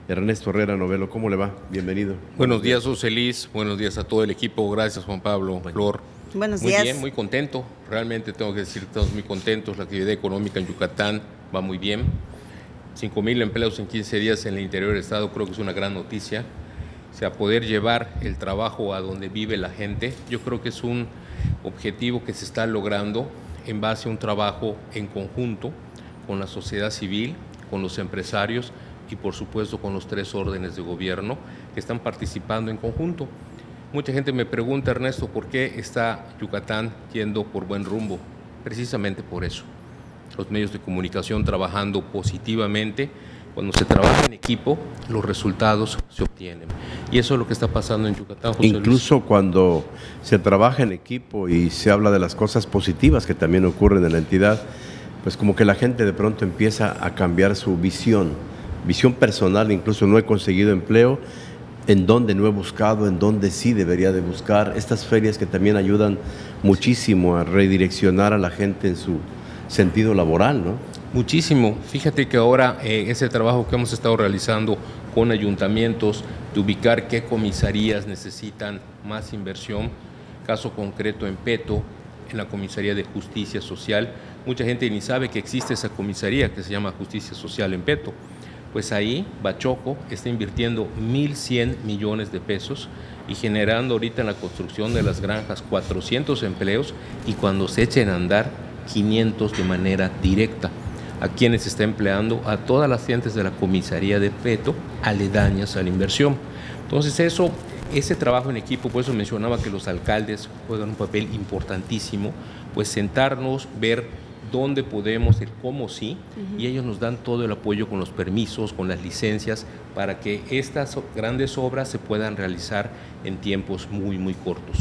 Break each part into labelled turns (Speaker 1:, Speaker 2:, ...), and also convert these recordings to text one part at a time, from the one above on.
Speaker 1: Ernesto Herrera Novelo. ¿Cómo le va? Bienvenido.
Speaker 2: Buenos días, José Luis. Buenos días a todo el equipo. Gracias, Juan Pablo, Flor.
Speaker 3: Buenos días.
Speaker 2: Muy bien, muy contento. Realmente tengo que decir que estamos muy contentos. La actividad económica en Yucatán va muy bien. 5,000 empleos en 15 días en el interior del estado creo que es una gran noticia. O sea, poder llevar el trabajo a donde vive la gente, yo creo que es un objetivo que se está logrando en base a un trabajo en conjunto con la sociedad civil, con los empresarios y por supuesto con los 3 órdenes de gobierno que están participando en conjunto. Mucha gente me pregunta, Ernesto, ¿por qué está Yucatán yendo por buen rumbo? Precisamente por eso. Los medios de comunicación trabajando positivamente. Cuando se trabaja en equipo, los resultados se obtienen. Y eso es lo que está pasando en Yucatán, José
Speaker 1: Incluso
Speaker 2: Luis.
Speaker 1: Cuando se trabaja en equipo y se habla de las cosas positivas que también ocurren en la entidad, pues como que la gente de pronto empieza a cambiar su visión personal. Incluso no he conseguido empleo, en donde no he buscado, en donde sí debería de buscar. Estas ferias que también ayudan muchísimo a redireccionar a la gente en su sentido laboral, ¿no?
Speaker 2: Muchísimo. Fíjate que ahora ese trabajo que hemos estado realizando con ayuntamientos de ubicar qué comisarías necesitan más inversión, caso concreto en Peto, en la Comisaría de Justicia Social, mucha gente ni sabe que existe esa comisaría que se llama Justicia Social en Peto. Pues ahí Bachoco está invirtiendo 1,100 millones de pesos y generando ahorita en la construcción de las granjas 400 empleos y cuando se echen a andar 500 de manera directa. A quienes está empleando a todas las gentes de la comisaría de Peto aledañas a la inversión. Entonces ese trabajo en equipo, por eso mencionaba que los alcaldes juegan un papel importantísimo, pues sentarnos, ver dónde podemos, el cómo sí, y ellos nos dan todo el apoyo con los permisos, con las licencias, para que estas grandes obras se puedan realizar en tiempos muy, muy cortos.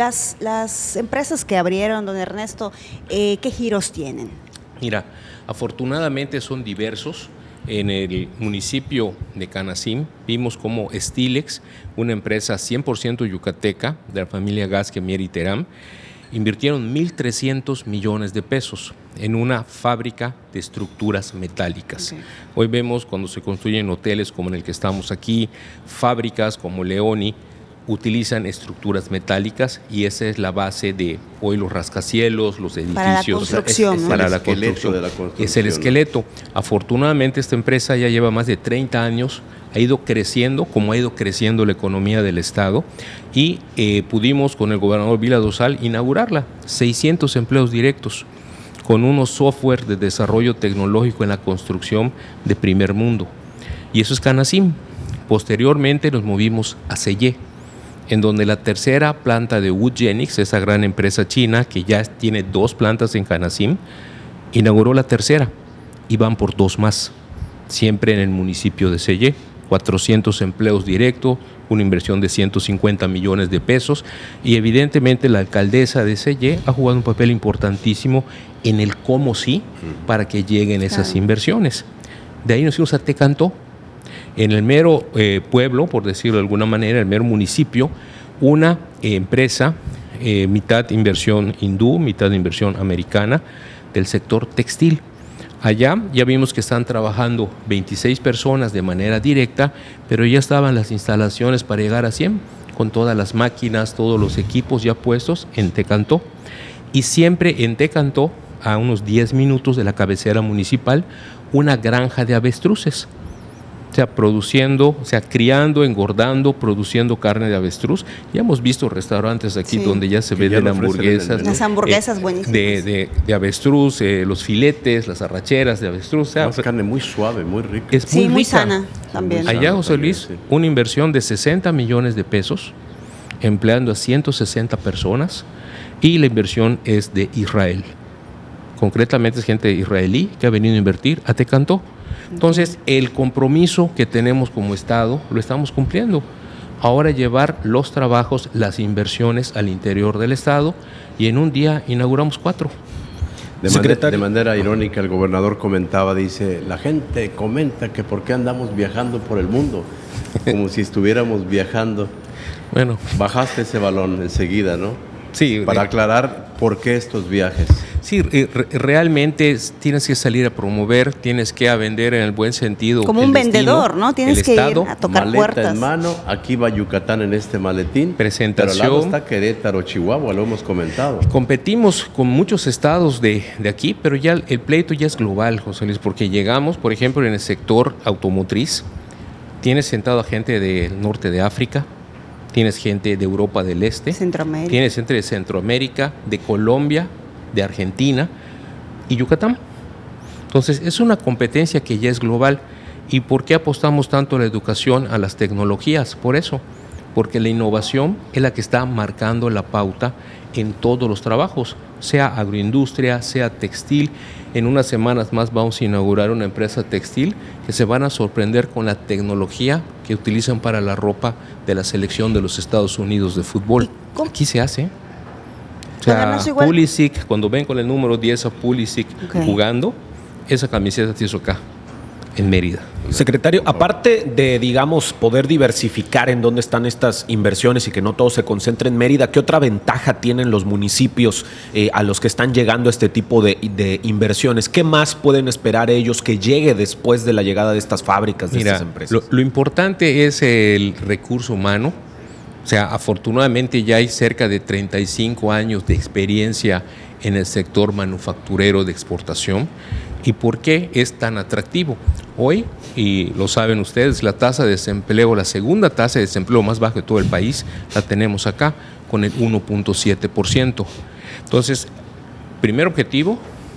Speaker 3: Las empresas que abrieron, don Ernesto, ¿qué giros tienen?
Speaker 2: Mira, afortunadamente son diversos. En el municipio de Canacín vimos como Stilex, una empresa 100% yucateca de la familia Gasque Mier y Terán, invirtieron 1,300 millones de pesos en una fábrica de estructuras metálicas. Okay. Hoy vemos cuando se construyen hoteles como en el que estamos aquí, fábricas como Leoni, utilizan estructuras metálicas y esa es la base de hoy los rascacielos, los edificios.
Speaker 3: Para la construcción, ¿no?
Speaker 2: Para la construcción. Es el esqueleto. Afortunadamente esta empresa ya lleva más de 30 años, ha ido creciendo como ha ido creciendo la economía del estado y pudimos con el gobernador Vila Dosal inaugurarla, 600 empleos directos con unos software de desarrollo tecnológico en la construcción de primer mundo. Y eso es Canacín. Posteriormente nos movimos a Sellé, en donde la tercera planta de Woodgenics, esa gran empresa china que ya tiene 2 plantas en Canacín, inauguró la tercera y van por 2 más, siempre en el municipio de Sellé. 400 empleos directos, una inversión de 150 millones de pesos y evidentemente la alcaldesa de Sellé ha jugado un papel importantísimo en el cómo sí para que lleguen esas inversiones. De ahí nos fuimos a Tecantó. En el mero pueblo, por decirlo de alguna manera, el mero municipio, una empresa, mitad inversión hindú, mitad inversión americana, del sector textil. Allá ya vimos que están trabajando 26 personas de manera directa, pero ya estaban las instalaciones para llegar a 100, con todas las máquinas, todos los equipos ya puestos en Tecantó. Y siempre en Tecantó, a unos 10 minutos de la cabecera municipal, una granja de avestruces. O sea, produciendo, o sea, criando, engordando, produciendo carne de avestruz. Ya hemos visto restaurantes aquí donde ya se venden hamburguesas.
Speaker 3: Las hamburguesas buenísimas.
Speaker 2: De avestruz, los filetes, las arracheras de avestruz. O sea,
Speaker 1: es carne muy suave, muy rica.
Speaker 2: Es muy rica.
Speaker 3: Muy sana también.
Speaker 2: Allá, José Luis, una inversión de 60 millones de pesos, empleando a 160 personas, y la inversión es de Israel. Concretamente es gente israelí que ha venido a invertir a Tecantó. Entonces, el compromiso que tenemos como Estado lo estamos cumpliendo. Ahora llevar los trabajos, las inversiones al interior del Estado y en un día inauguramos 4.
Speaker 1: De manera irónica, el gobernador comentaba, dice, la gente comenta que por qué andamos viajando por el mundo, como si estuviéramos viajando.
Speaker 2: Bueno.
Speaker 1: Bajaste ese balón enseguida, ¿no?
Speaker 2: Sí.
Speaker 1: Para aclarar por qué estos viajes.
Speaker 2: Sí, realmente tienes que salir a promover, tienes que vender en el buen sentido.
Speaker 3: Como un vendedor, ¿no? Tienes que ir a tocar
Speaker 1: maleta
Speaker 3: puertas.
Speaker 1: En mano, aquí va Yucatán en este maletín.
Speaker 2: Presentación.
Speaker 1: Pero al lado está Querétaro, Chihuahua, lo hemos comentado.
Speaker 2: Competimos con muchos estados de aquí, pero ya el pleito ya es global, José Luis, porque llegamos, por ejemplo, en el sector automotriz, tienes sentado a gente del norte de África, tienes gente de Europa del Este,
Speaker 3: Centroamérica.
Speaker 2: Tienes gente de Centroamérica, de Colombia, de Argentina y Yucatán. Entonces, es una competencia que ya es global. ¿Y por qué apostamos tanto a la educación, a las tecnologías? Por eso, porque la innovación es la que está marcando la pauta en todos los trabajos, sea agroindustria, sea textil. En unas semanas más vamos a inaugurar una empresa textil que se van a sorprender con la tecnología que utilizan para la ropa de la selección de los Estados Unidos de fútbol. Aquí se hace. O sea, Pulisic, cuando ven con el número 10 a Pulisic jugando, esa camiseta se hizo acá, en Mérida.
Speaker 4: Secretario, aparte de, digamos, poder diversificar en dónde están estas inversiones y que no todo se concentre en Mérida, ¿qué otra ventaja tienen los municipios a los que están llegando este tipo de inversiones? ¿Qué más pueden esperar ellos que llegue después de la llegada de estas fábricas, de estas empresas?
Speaker 2: Lo importante es el recurso humano. O sea, afortunadamente ya hay cerca de 35 años de experiencia en el sector manufacturero de exportación. ¿Y por qué es tan atractivo? Hoy, y lo saben ustedes, la tasa de desempleo, la segunda tasa de desempleo más baja de todo el país, la tenemos acá con el 1.7%. Entonces, primer objetivo,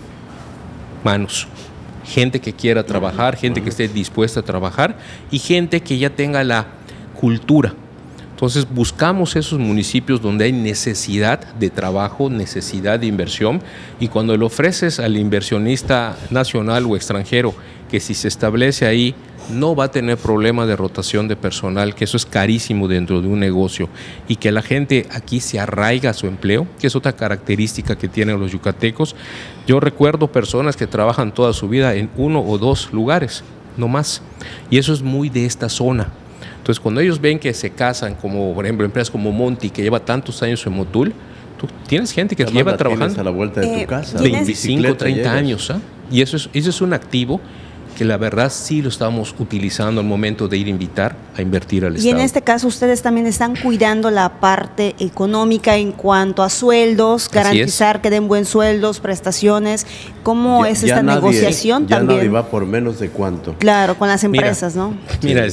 Speaker 2: manos. Gente que quiera trabajar, gente que esté dispuesta a trabajar y gente que ya tenga la cultura. Entonces buscamos esos municipios donde hay necesidad de trabajo, necesidad de inversión, y cuando le ofreces al inversionista nacional o extranjero que si se establece ahí no va a tener problema de rotación de personal, que eso es carísimo dentro de un negocio, y que la gente aquí se arraiga a su empleo, que es otra característica que tienen los yucatecos. Yo recuerdo personas que trabajan toda su vida en 1 o 2 lugares, no más, y eso es muy de esta zona. Entonces, cuando ellos ven que se casan, como por ejemplo empresas como Monti, que lleva tantos años en Motul, tú tienes gente que lleva trabajando
Speaker 1: a la vuelta de tu casa,
Speaker 2: 25, 30 años. Y eso es un activo que la verdad sí lo estamos utilizando al momento de ir a invertir al Estado.
Speaker 3: Y en este caso ustedes también están cuidando la parte económica en cuanto a sueldos, garantizar que den buen sueldos, prestaciones. ¿Cómo es esta negociación
Speaker 1: ya
Speaker 3: también?
Speaker 1: Nadie va por menos de cuánto.
Speaker 3: Claro, con las empresas, ¿no?
Speaker 2: Mira,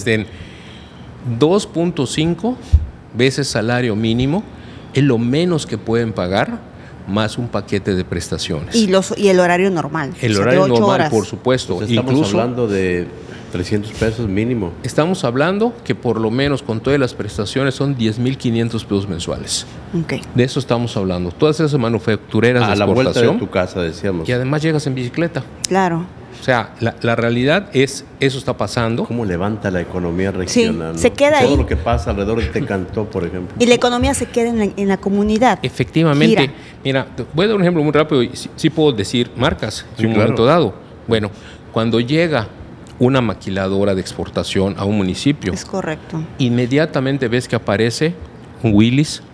Speaker 2: 2.5 veces salario mínimo es lo menos que pueden pagar, más un paquete de prestaciones.
Speaker 3: Y el horario normal.
Speaker 2: El horario normal, por supuesto.
Speaker 1: Pues estamos hablando de 300 pesos mínimo.
Speaker 2: Estamos hablando que por lo menos con todas las prestaciones son 10,500 pesos mensuales.
Speaker 3: Okay.
Speaker 2: De eso estamos hablando. Todas esas manufactureras de exportación.
Speaker 1: A la vuelta de tu casa, decíamos.
Speaker 2: Y además llegas en bicicleta.
Speaker 3: Claro.
Speaker 2: O sea, la realidad es, eso está pasando.
Speaker 1: ¿Cómo levanta la economía regional?
Speaker 3: Sí, se queda ahí.
Speaker 1: Todo lo que pasa alrededor de Tecantó, por ejemplo.
Speaker 3: Y la economía se queda en la comunidad.
Speaker 2: Efectivamente.
Speaker 3: Gira.
Speaker 2: Mira, voy a dar un ejemplo muy rápido. Sí puedo decir marcas en un momento dado. Bueno, cuando llega una maquiladora de exportación a un municipio.
Speaker 3: Es correcto.
Speaker 2: Inmediatamente ves que aparece un Willis,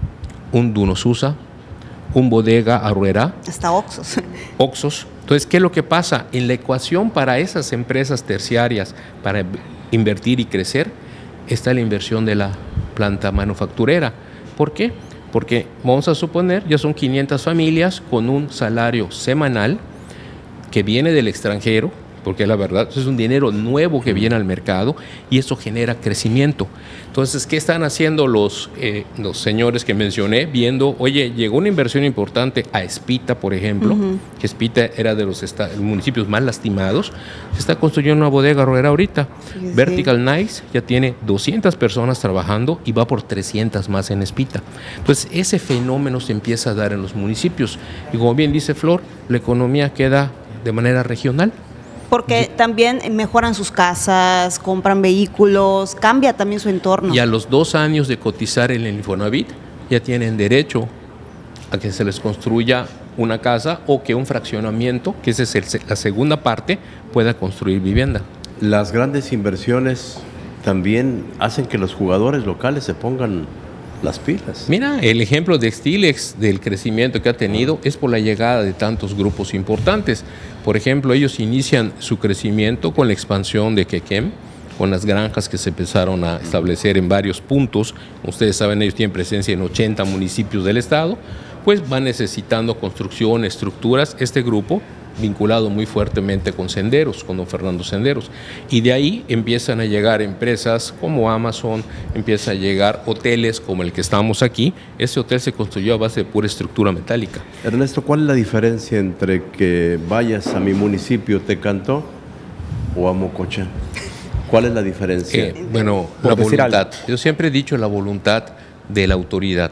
Speaker 2: un Dunosusa, un Bodega Aurrera.
Speaker 3: Hasta Oxxos.
Speaker 2: Oxxos. Entonces, ¿qué es lo que pasa? En la ecuación para esas empresas terciarias, para invertir y crecer, está la inversión de la planta manufacturera. ¿Por qué? Porque vamos a suponer, ya son 500 familias con un salario semanal que viene del extranjero, porque la verdad es un dinero nuevo que viene al mercado y eso genera crecimiento. Entonces, ¿qué están haciendo los señores que mencioné? Viendo, oye, llegó una inversión importante a Espita, por ejemplo, que Espita era de los municipios más lastimados. Se está construyendo una bodega Aurrera ahorita. Sí. Vertical Nice ya tiene 200 personas trabajando y va por 300 más en Espita. Entonces, ese fenómeno se empieza a dar en los municipios. Y como bien dice Flor, la economía queda de manera regional.
Speaker 3: Porque también mejoran sus casas, compran vehículos, cambia también su entorno.
Speaker 2: Y a los 2 años de cotizar en el Infonavit, ya tienen derecho a que se les construya una casa o que un fraccionamiento, que esa es la segunda parte, pueda construir vivienda.
Speaker 1: Las grandes inversiones también hacen que los jugadores locales se pongan las pilas.
Speaker 2: Mira, el ejemplo de Stilex, del crecimiento que ha tenido, es por la llegada de tantos grupos importantes. Por ejemplo, ellos inician su crecimiento con la expansión de Quequem, con las granjas que se empezaron a establecer en varios puntos. Ustedes saben, ellos tienen presencia en 80 municipios del estado, pues van necesitando construcción, estructuras. Este grupo vinculado muy fuertemente con Senderos, con don Fernando Senderos, y de ahí empiezan a llegar empresas como Amazon, empieza a llegar hoteles como el que estamos aquí. Este hotel se construyó a base de pura estructura metálica.
Speaker 1: Ernesto, ¿cuál es la diferencia entre que vayas a mi municipio Tecantó o a Mococha? ¿Cuál es la diferencia?
Speaker 2: Bueno, la voluntad. Yo siempre he dicho la voluntad de la autoridad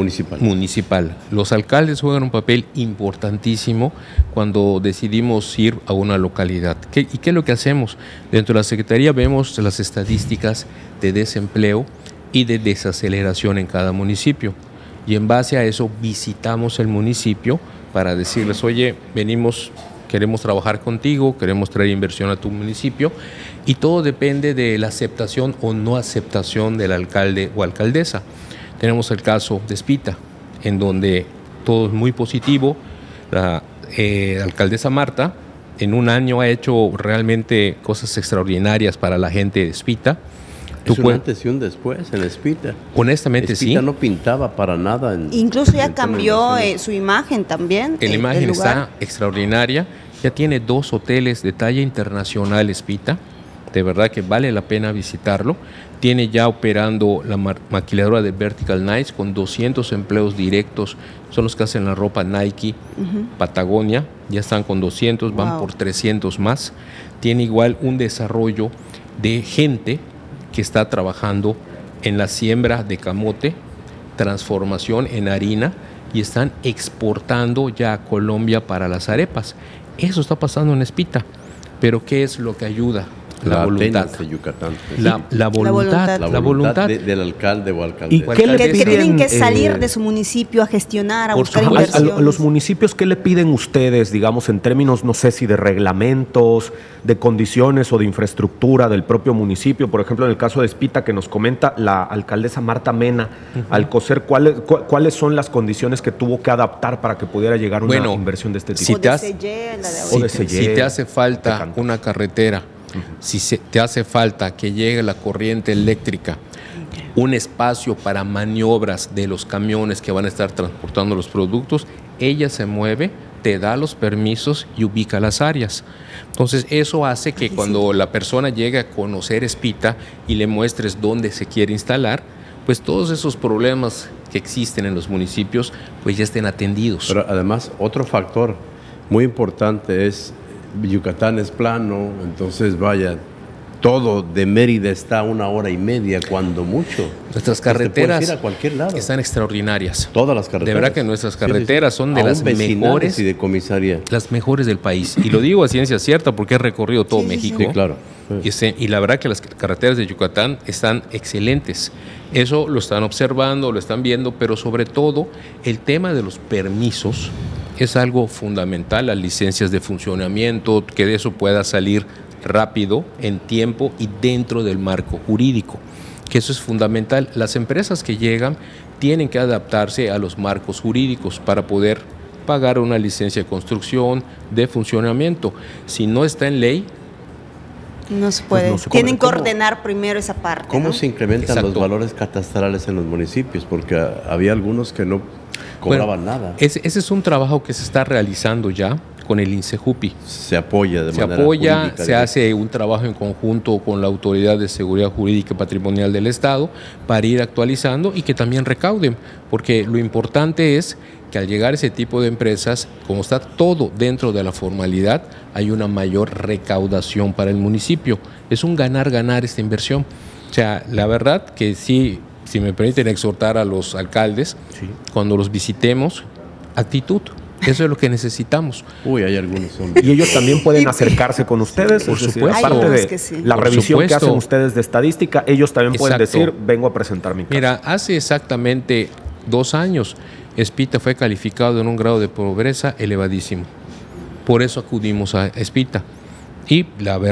Speaker 2: municipal. Los alcaldes juegan un papel importantísimo cuando decidimos ir a una localidad. ¿Y qué es lo que hacemos? Dentro de la Secretaría vemos las estadísticas de desempleo y de desaceleración en cada municipio. Y en base a eso visitamos el municipio para decirles, oye, queremos trabajar contigo, queremos traer inversión a tu municipio, y todo depende de la aceptación o no aceptación del alcalde o alcaldesa. Tenemos el caso de Espita, en donde todo es muy positivo. La alcaldesa Marta en un año ha hecho realmente cosas extraordinarias para la gente de Espita.
Speaker 1: Es un antes y un después en Espita.
Speaker 2: Honestamente, sí.
Speaker 1: Espita no pintaba para nada.
Speaker 3: Incluso ya cambió su imagen también.
Speaker 2: La imagen está extraordinaria. Ya tiene 2 hoteles de talla internacional Espita. De verdad que vale la pena visitarlo. Tiene ya operando la maquiladora de Vertical Knights con 200 empleos directos. Son los que hacen la ropa Nike, Patagonia. Ya están con 200, van por 300 más. Tiene igual un desarrollo de gente que está trabajando en la siembra de camote, transformación en harina, y están exportando ya a Colombia para las arepas. Eso está pasando en Espita. Pero ¿qué es lo que ayuda? La voluntad
Speaker 1: de Yucatán.
Speaker 2: La voluntad
Speaker 1: del alcalde o alcaldesa.
Speaker 3: ¿Y qué le piden? Que tienen que salir de su municipio a gestionar, a buscar inversiones.
Speaker 4: A los municipios, ¿qué le piden ustedes, digamos, en términos, no sé si de reglamentos, de condiciones o de infraestructura del propio municipio? Por ejemplo, en el caso de Espita, que nos comenta la alcaldesa Marta Mena, Alcocer, ¿cuáles son las condiciones que tuvo que adaptar para que pudiera llegar una inversión de este tipo?
Speaker 2: Si te hace falta una carretera, si te hace falta que llegue la corriente eléctrica, un espacio para maniobras de los camiones que van a estar transportando los productos, ella se mueve, te da los permisos y ubica las áreas. Entonces eso hace que cuando la persona llegue a conocer Espita y le muestres dónde se quiere instalar, pues todos esos problemas que existen en los municipios pues ya estén atendidos.
Speaker 1: Pero además otro factor muy importante es Yucatán es plano, entonces vaya, todo de Mérida está a 1 hora y media, cuando mucho.
Speaker 2: Nuestras carreteras
Speaker 1: ir a cualquier lado.
Speaker 2: Están extraordinarias.
Speaker 1: Todas las carreteras.
Speaker 2: De verdad que nuestras carreteras son de las mejores
Speaker 1: y de comisaría.
Speaker 2: Las mejores del país. Y lo digo a ciencia cierta porque he recorrido todo México.
Speaker 1: Sí, claro.
Speaker 2: Y la verdad que las carreteras de Yucatán están excelentes. Eso lo están observando, lo están viendo, pero sobre todo el tema de los permisos es algo fundamental, las licencias de funcionamiento, que de eso pueda salir rápido, en tiempo y dentro del marco jurídico, que eso es fundamental. Las empresas que llegan tienen que adaptarse a los marcos jurídicos para poder pagar una licencia de construcción, de funcionamiento. Si no está en ley,
Speaker 3: no se puede. Tienen que ordenar primero esa parte.
Speaker 1: ¿Cómo se incrementan los valores catastrales en los municipios? Porque había algunos que no cobraban nada.
Speaker 2: Ese es un trabajo que se está realizando ya con el INSEJUPI.
Speaker 1: Se apoya de manera jurídica.
Speaker 2: Se hace un trabajo en conjunto con la Autoridad de Seguridad Jurídica y Patrimonial del Estado para ir actualizando y que también recauden, porque lo importante es que al llegar ese tipo de empresas, como está todo dentro de la formalidad, hay una mayor recaudación para el municipio. Es un ganar-ganar esta inversión. O sea, la verdad que sí, si me permiten exhortar a los alcaldes, cuando los visitemos, actitud. Eso es lo que necesitamos.
Speaker 1: Hay algunos hombres.
Speaker 4: Y ellos también pueden acercarse con ustedes.
Speaker 2: Por supuesto.
Speaker 4: Aparte de la revisión que hacen ustedes de estadística, ellos también pueden decir, vengo a presentar mi caso.
Speaker 2: Mira, hace exactamente 2 años, Espita fue calificado en un grado de pobreza elevadísimo. Por eso acudimos a Espita. Y la verdad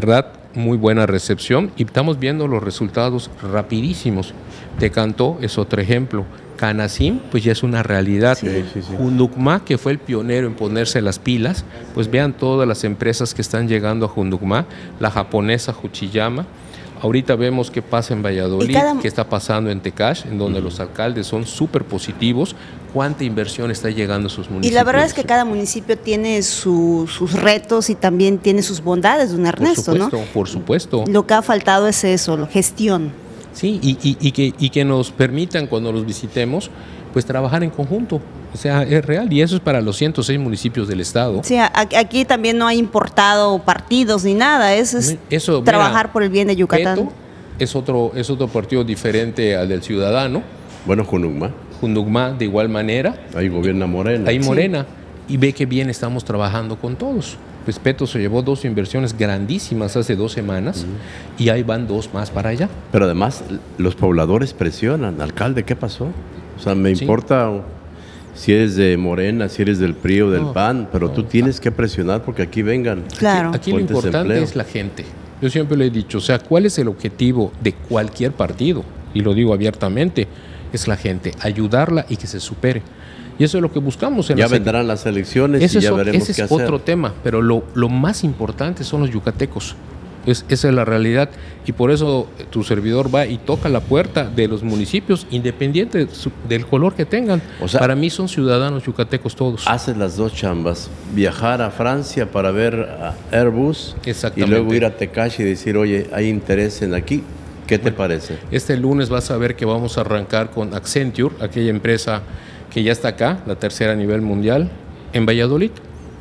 Speaker 2: muy buena recepción y estamos viendo los resultados rapidísimos. Tecantó es otro ejemplo. Canacim, pues ya es una realidad. Junducma, que fue el pionero en ponerse las pilas, pues vean todas las empresas que están llegando a Junducma, la japonesa Juchiyama. Ahorita vemos qué pasa en Valladolid, qué está pasando en Tecash, en donde los alcaldes son súper positivos, cuánta inversión está llegando a sus municipios.
Speaker 3: Y la verdad es que cada municipio tiene sus retos y también tiene sus bondades, don Ernesto, ¿no?
Speaker 2: Por supuesto.
Speaker 3: Lo que ha faltado es eso, la gestión.
Speaker 2: Sí, y que nos permitan cuando los visitemos, pues trabajar en conjunto. O sea, es real y eso es para los 106 municipios del estado.
Speaker 3: Sí, aquí también no hay importado partidos ni nada, eso, trabajar por el bien de Yucatán.
Speaker 2: Peto es otro partido diferente al del Ciudadano.
Speaker 1: Bueno, Junducma de igual manera.
Speaker 2: Ahí gobierna Morena. Ahí Morena. Y ve que bien estamos trabajando con todos. Pues Peto se llevó 2 inversiones grandísimas hace 2 semanas y ahí van 2 más para allá.
Speaker 1: Pero además los pobladores presionan. Alcalde, ¿qué pasó? O sea, me importa si eres de Morena, si eres del PRI o del PAN, pero tú tienes que presionar porque aquí vengan.
Speaker 3: Claro.
Speaker 2: Aquí lo importante es la gente. Yo siempre le he dicho, o sea, ¿cuál es el objetivo de cualquier partido? Y lo digo abiertamente, es la gente, ayudarla y que se supere. Y eso es lo que buscamos. Ya
Speaker 1: vendrán las elecciones y ya veremos qué hacer.
Speaker 2: Ese es otro tema, pero lo más importante son los yucatecos. Esa es la realidad y por eso tu servidor va y toca la puerta de los municipios, independiente del color que tengan. O sea, para mí son ciudadanos yucatecos todos.
Speaker 1: Haces las 2 chambas, viajar a Francia para ver a Airbus y luego ir a Tecash y decir, oye, hay interés en aquí. ¿Qué te parece?
Speaker 2: Este lunes vas a ver que vamos a arrancar con Accenture, aquella empresa que ya está acá, la 3ª a nivel mundial, en Valladolid.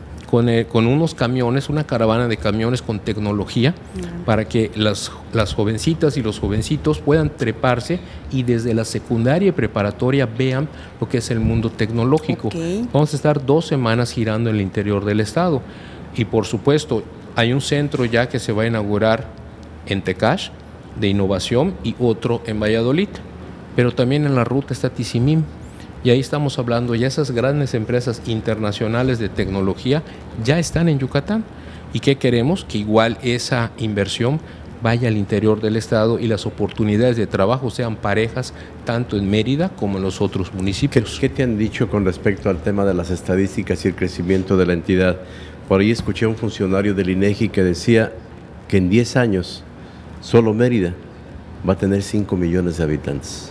Speaker 2: Con unos camiones, una caravana de camiones con tecnología para que las jovencitas y los jovencitos puedan treparse y desde la secundaria y preparatoria vean lo que es el mundo tecnológico. Vamos a estar 2 semanas girando en el interior del estado y por supuesto hay un centro ya que se va a inaugurar en Tecash de innovación y otro en Valladolid, pero también en la ruta está Tizimín. Y ahí estamos hablando, ya esas grandes empresas internacionales de tecnología ya están en Yucatán. ¿Y qué queremos? Que igual esa inversión vaya al interior del estado y las oportunidades de trabajo sean parejas tanto en Mérida como en los otros municipios.
Speaker 1: ¿Qué te han dicho con respecto al tema de las estadísticas y el crecimiento de la entidad? Por ahí escuché a un funcionario del INEGI que decía que en 10 años solo Mérida va a tener 5 millones de habitantes.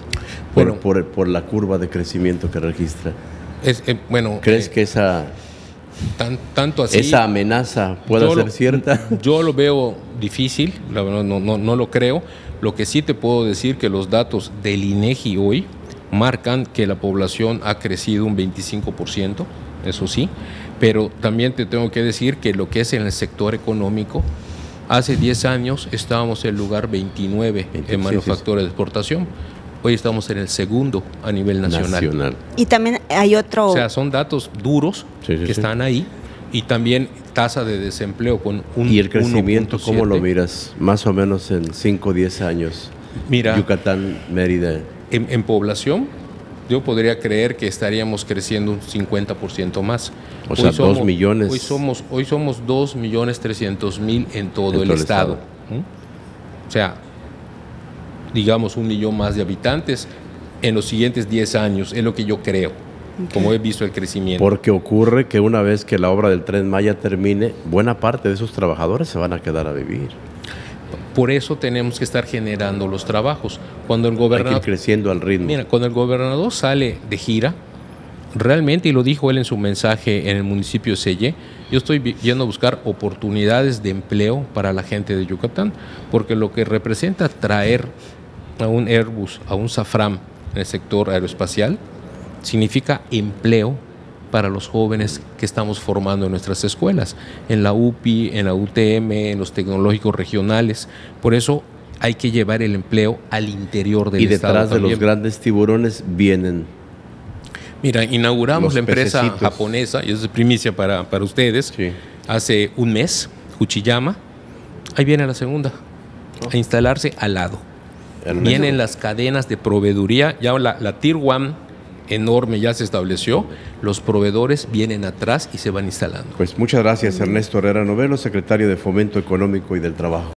Speaker 1: Por la curva de crecimiento que registra. ¿Crees que
Speaker 2: tanto así,
Speaker 1: esa amenaza pueda ser cierta?
Speaker 2: Yo lo veo difícil, la verdad no lo creo. Lo que sí te puedo decir que los datos del INEGI hoy marcan que la población ha crecido un 25%, eso sí, pero también te tengo que decir que lo que es en el sector económico, hace 10 años estábamos en el lugar 29 en manufactura de exportación. Hoy estamos en el 2º a nivel nacional.
Speaker 3: Y también hay otro...
Speaker 2: O sea, son datos duros que están ahí y también tasa de desempleo con un...
Speaker 1: ¿Y el crecimiento cómo lo miras? Más o menos en 5 o 10 años.
Speaker 2: Mira,
Speaker 1: Yucatán, Mérida.
Speaker 2: En población, yo podría creer que estaríamos creciendo un 50% más.
Speaker 1: O sea, 2 millones.
Speaker 2: Hoy somos 2.300.000 en todo el estado. O sea, digamos 1 millón más de habitantes en los siguientes 10 años, es lo que yo creo, como he visto el crecimiento.
Speaker 1: Porque ocurre que una vez que la obra del Tren Maya termine, buena parte de esos trabajadores se van a quedar a vivir.
Speaker 2: Por eso tenemos que estar generando los trabajos. Cuando el gobernador...
Speaker 1: Hay que ir creciendo al ritmo.
Speaker 2: Mira, cuando el gobernador sale de gira, realmente, y lo dijo él en su mensaje en el municipio de Selle, yo estoy yendo a buscar oportunidades de empleo para la gente de Yucatán, porque lo que representa traer a un Airbus, a un Safran en el sector aeroespacial, significa empleo para los jóvenes que estamos formando en nuestras escuelas, en la UPI, en la UTM, en los tecnológicos regionales. Por eso hay que llevar el empleo al interior del estado.
Speaker 1: Y detrás de los grandes tiburones vienen...
Speaker 2: Mira, inauguramos la empresa japonesa, y eso es primicia para ustedes, hace un mes, Juchiyama. Ahí viene la segunda, a instalarse al lado. Vienen las cadenas de proveeduría, ya la Tier 1 enorme ya se estableció, los proveedores vienen atrás y se van instalando.
Speaker 1: Pues muchas gracias, Ernesto Herrera Novelo, secretario de Fomento Económico y del Trabajo.